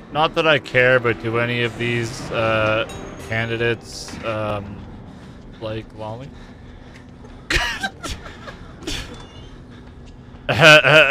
Not that I care, but do any of these candidates like loli?